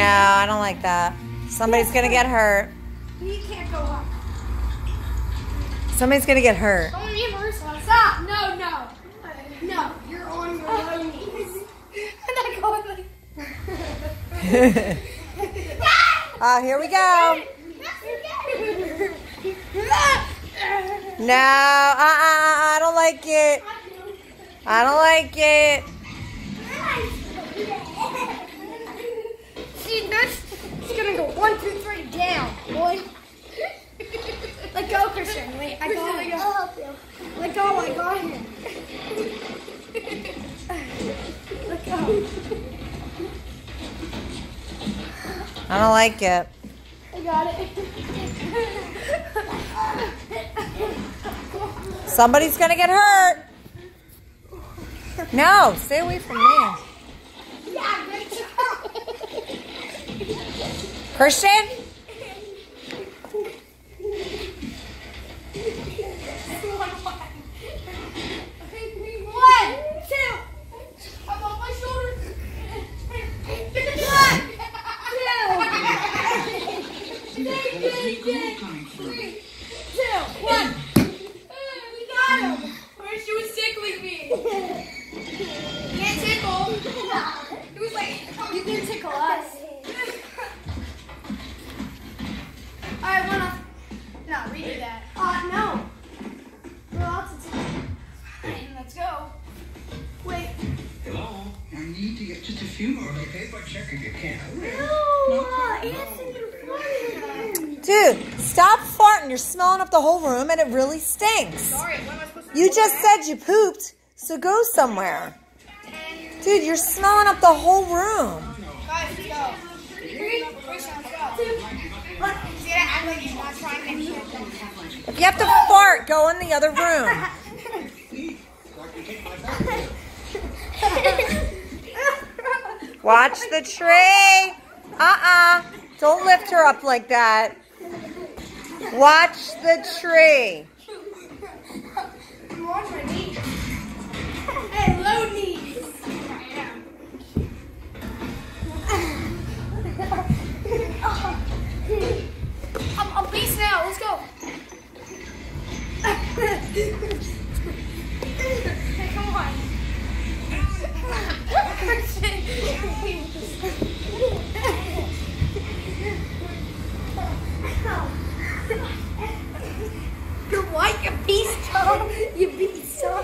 I don't like that. Somebody's gonna get hurt. You can't go up. Somebody's gonna get hurt. Only me and Marissa. Stop! No, no. No, you're on your low knees. And I go like... Here we go. No, I don't like it. I don't like it. See, this is gonna go 1, 2, 3 down, boy. Let go, Christian. Wait, I got him. I'll help you. Let go, I got him. Let go. I don't like it. I got it. Somebody's gonna get hurt. No, stay away from me. Yeah, good job. Christian? One, two. I'm on my shoulder. Three, two, one. We got him. She was tickling me. Can't tickle. It was like, you can tickle us. Alright, one off. No, redo that. No. We're allowed to tickle. Fine, let's go. Wait. Hello? I need to get just a few more, okay? But check if you can. Dude, stop farting. You're smelling up the whole room and it really stinks. Sorry, what am I supposed to do? You just said you pooped, so go somewhere. Dude, you're smelling up the whole room. Guys, let's go. Let's go. See, I'm like, he's not trying to make sure. If you have to fart, go in the other room. Watch the tree. Don't lift her up like that. Watch the tree. I'm on my knees. Hey, low knees. I'm beast now. Let's go. Hey, come on. You're white, you beast, Tom. You beast, Tom.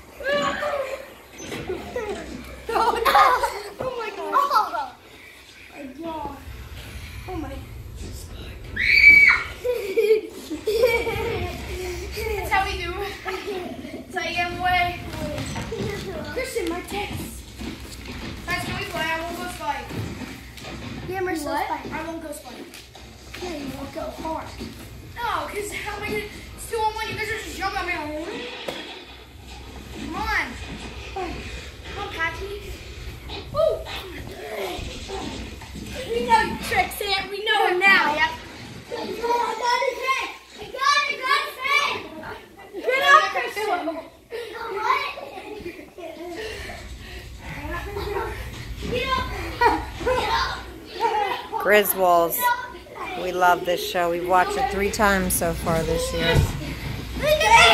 Oh, no. Oh, my God. Oh, my God. Oh, my. That's how we do. That's how you get away. Christian, my tits. Guys, can we play? I won't go spike. Yeah, Marissa, spike. I won't go spike. Yeah, you won't go hard. No, because how am I going to... It's 2 on 1. You guys are just jumping on me. Come on. Come on, Patty. Woo! We know your tricks, Sam. We know him now. Yep. I got it, Frank. I got it, Frank. Get up, Christian. What? Get up. Griswolds. We love this show. We've watched it 3 times so far this year.